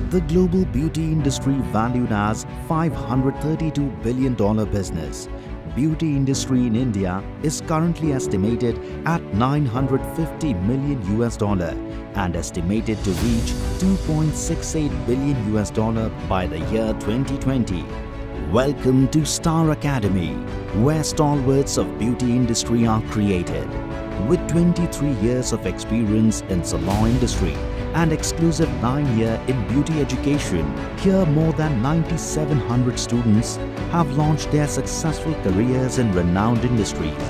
The global beauty industry, valued as $532 billion business, beauty industry in India is currently estimated at $950 million and estimated to reach $2.68 billion by the year 2020. Welcome to Star Academy, where stalwarts of beauty industry are created. With 23 years of experience in salon industry and exclusive 9-year in beauty education, here more than 9,700 students have launched their successful careers in renowned industries.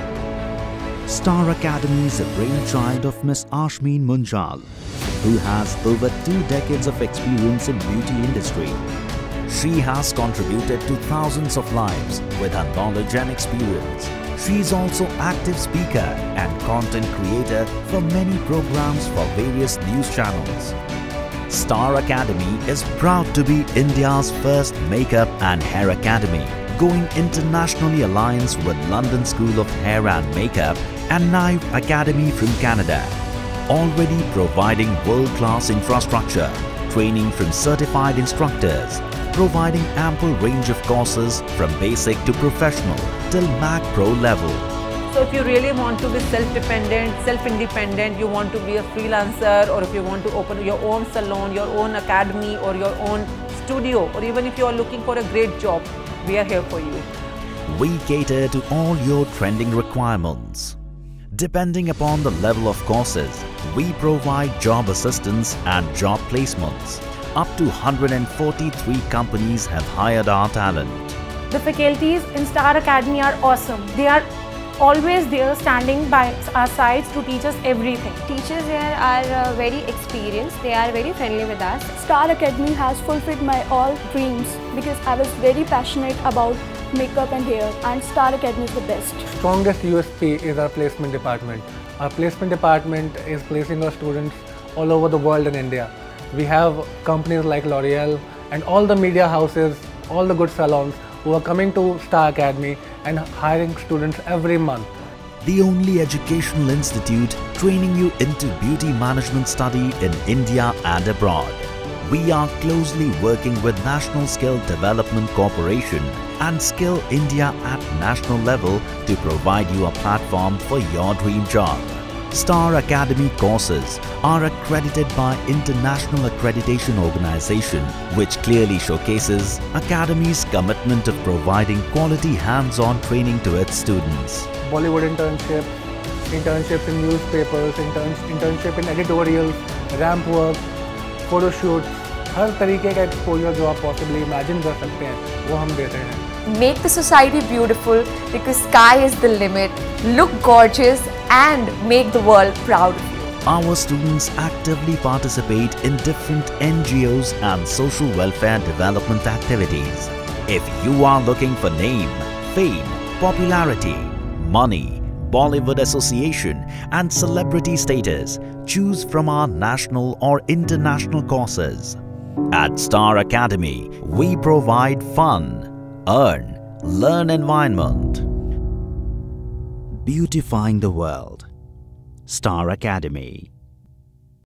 Star Academy is a brainchild of Miss Ashmeen Munjal, who has over 2 decades of experience in beauty industry. She has contributed to thousands of lives with her knowledge and experience. She is also active speaker and content creator for many programs for various news channels. Star Academy is proud to be India's first makeup and hair academy, going internationally alliance with London School of Hair and Makeup and Naive Academy from Canada, already providing world-class infrastructure, training from certified instructors, providing ample range of courses from basic to professional till Mac Pro level. So if you really want to be self-dependent, self-independent, you want to be a freelancer, or if you want to open your own salon, your own academy or your own studio, or even if you are looking for a great job, we are here for you. We cater to all your trending requirements. Depending upon the level of courses, we provide job assistance and job placements. Up to 143 companies have hired our talent. The faculties in Star Academy are awesome. They are always there standing by our sides to teach us everything. Teachers here are very experienced. They are very friendly with us. Star Academy has fulfilled my all dreams because I was very passionate about makeup and hair, and Star Academy is the best. Strongest USP is our placement department. Our placement department is placing our students all over the world in India. We have companies like L'Oreal and all the media houses, all the good salons who are coming to Star Academy and hiring students every month. The only educational institute training you into beauty management study in India and abroad. We are closely working with National Skill Development Corporation and Skill India at national level to provide you a platform for your dream job. Star Academy courses are accredited by International Accreditation Organization, which clearly showcases Academy's commitment of providing quality hands-on training to its students. Bollywood internships, internships in newspapers, internship in editorials, ramp work, photo shoots, हर तरीके का exposure जो आप possibly imagine कर सकते हैं, वो हम देते हैं. Make the society beautiful because sky is the limit. Look gorgeous and make the world proud of you. Our students actively participate in different NGOs and social welfare development activities. If you are looking for name, fame, popularity, money, Bollywood association and celebrity status, choose from our national or international courses. At Star Academy, we provide fun, earn, learn environment. Beautifying the world. Star Academy.